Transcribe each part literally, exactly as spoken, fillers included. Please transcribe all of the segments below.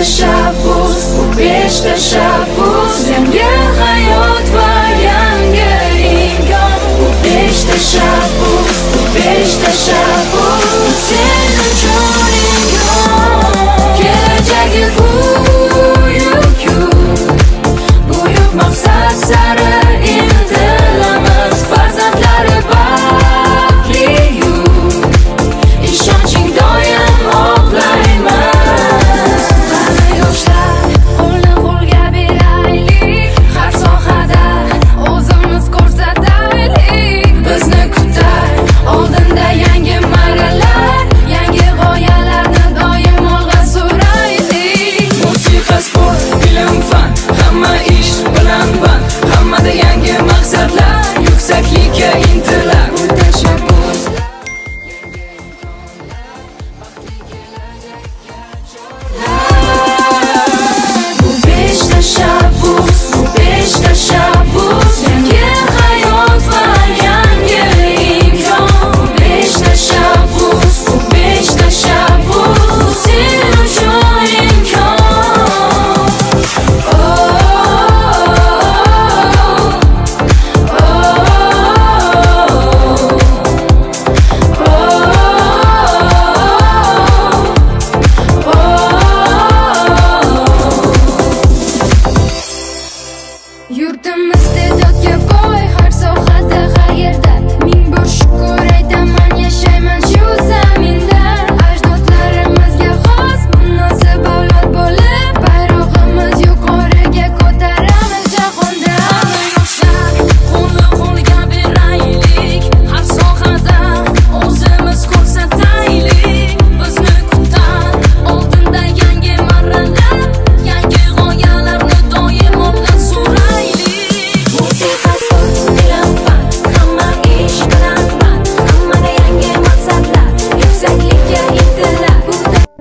tashabbus, bu besh tashabbus, yangi hayot va yangi imkon. Bu besh tashabbus, bu besh tashabbus, sen uchun imkon. Kelajagi buyuk-yu, buyuk maqsad sari intilamiz, farzandlari baxtli-yu, ishonching doim oqlaymiz. Qani yoshlar, qo'lni qo'lga beraylik, har sohada o'zimiz ko'rsataylik. Bizni kutar oldinda yangi marralar, yangi g'oyalarni doim olg'a suraylik. Musiqa, sport, film, fan, hamma ish bilan band, hammada yangi maqsadlar, yuksaklikka intilar. Bu tashabbuslar, yangi imkonlar, baxtli kelajakka chorlar. Bu besh tashabbus, bu besh tashabbus, yangi hayot va yangi imkon. Bu besh tashabbus, bu besh tashabbus, sen uchun imkon. Oh, oh, oh, oh, oh, oh. Yurtimiz iste'dodga boy, har sohada qayerda. Ming bor shukr aytaman, yashayman shu zaminda. Ajdodlarimizga xos munosib avlod bo'lib, bayrog'imiz yuqoriga ko'taramiz jahonda. Qani yoshlar, qo'lni qo'lga beraylik, har sohada o'zimiz ko'rsataylik. Bizni kutar oldinda yangi marralar, yangi g'oyalarni doim olg'a suraylik. Musiqa, sport, film, fan, hamma ish bilan band, hammada yangi maqsadlar, yuksaklikka intilar. Bu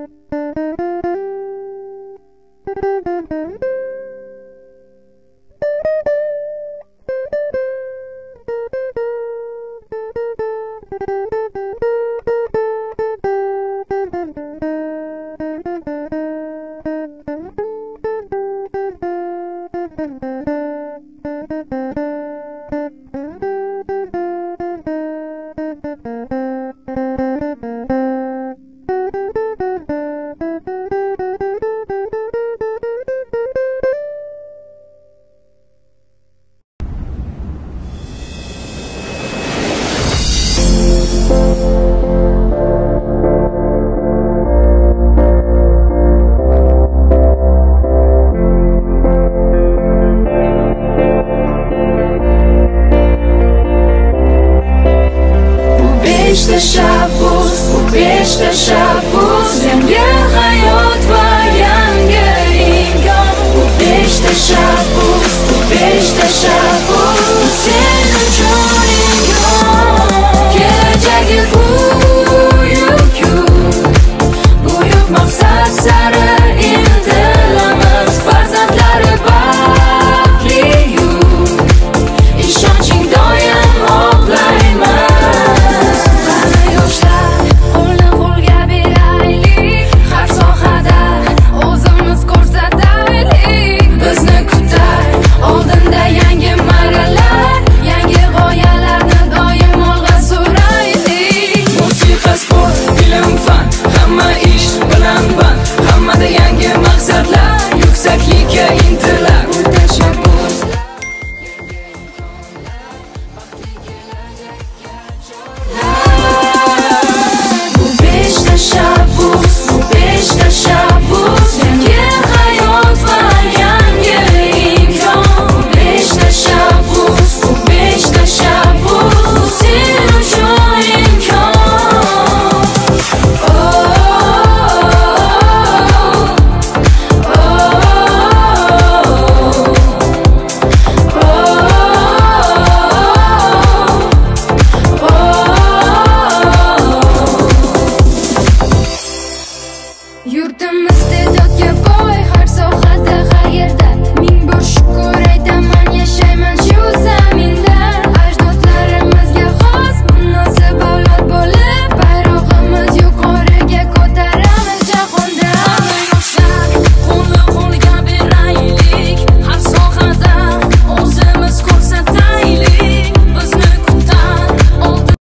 besh tashabbus, bu besh tashabbus, yangi hayot va yangi imkon. Bu besh tashabbus, bu besh tashabbus, sen uchun imkon. Kelajagi buyuk-yu, buyuk maqsad sari